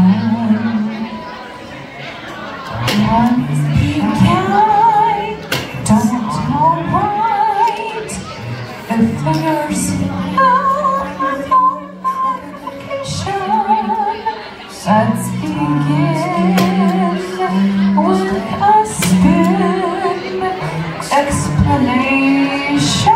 Once began, don't know right. The fingers of your application. Let's begin with a spin explanation.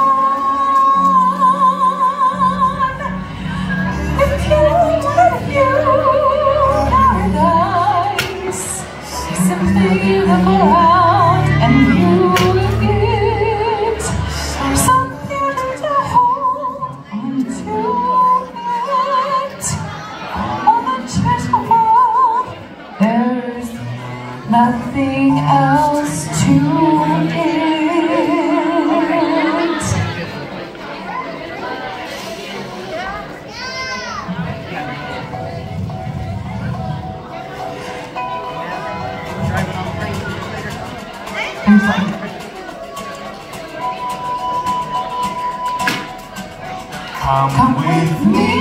Simply look around and you will get something to hold onto it. On the treasure world, there's nothing else to it. Come with me.